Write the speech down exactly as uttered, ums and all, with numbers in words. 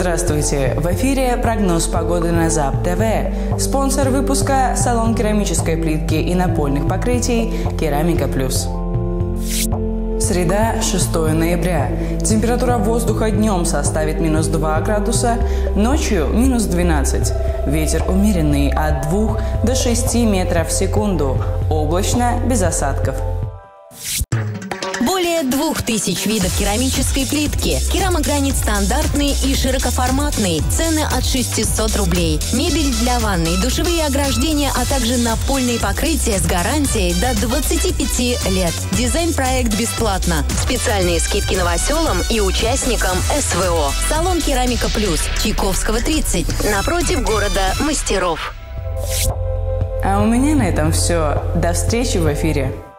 Здравствуйте! В эфире прогноз погоды на ЗАП-ТВ. Спонсор выпуска – салон керамической плитки и напольных покрытий «Керамика Плюс». Среда, шестое ноября. Температура воздуха днем составит минус два градуса, ночью минус двенадцать. Ветер умеренный от двух до шести метров в секунду. Облачно, без осадков. Более двух тысяч видов керамической плитки. Керамогранит стандартный и широкоформатный. Цены от шестисот рублей. Мебель для ванной, душевые ограждения, а также напольные покрытия с гарантией до двадцати пяти лет. Дизайн-проект бесплатно. Специальные скидки новоселам и участникам СВО. Салон «Керамика Плюс». Чайковского, тридцать. Напротив города Мастеров. А у меня на этом все. До встречи в эфире.